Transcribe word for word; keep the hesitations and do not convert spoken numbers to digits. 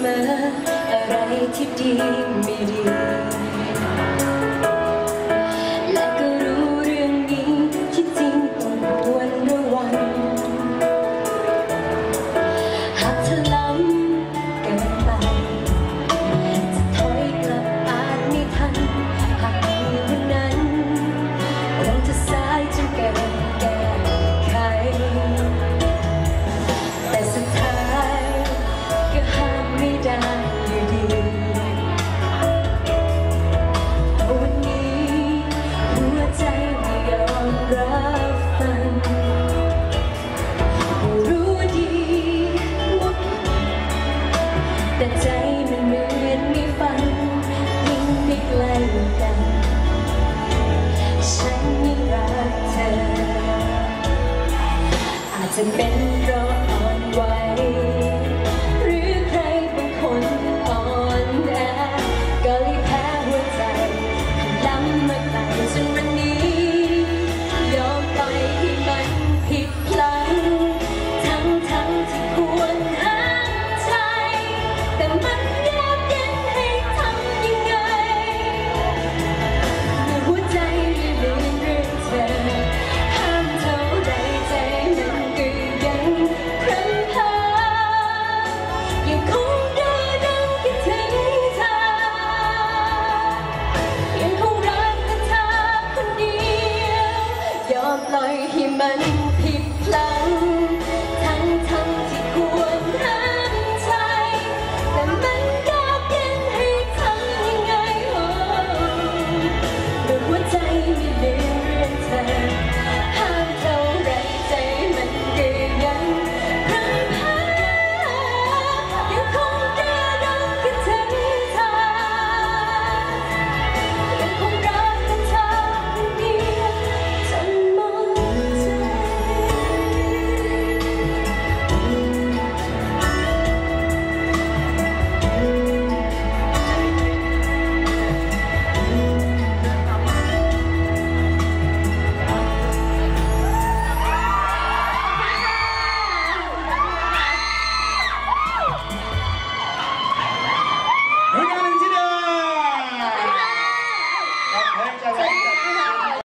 มออะไรที่ดีไม่ดีและก็รู้เรื่องนี้ที่จริงต้องควรระวังหากเธอล้ำเกินไปจะถอยกลับอาจไม่ทันหากมีวันนั้นเราจะสายจนเกินแก้ไขแต่สุดท้ายก็ห้ามไม่ได้อยู่ดีวันนี้หัวใจไม่ยอมรับฟังรู้ดีว่าแต่ใจมันเหมือนไม่ฟังยิ่งได้ใกล้กันฉันยิ่งรักเธออาจจะเป็นเพราะอ่อนไหวหรือใครบางคนอ่อนแอก็เลยแพ้หัวใจล้ำมาไกลจนวันนี้ยอมปล่อยให้มันผิดพลั้งทั้งทั้งที่ควรห้ามใจแต่มันยากเย็นให้ทำยังไงเมื่อหัวใจลืมเรื่องเธอห้ามเท่าไรใจมันก็ยังพรั่งพรายังคงดูดังคิดถึงเธอยังคงรักแต่เธอคนเดียวยอมปล่อยให้มัน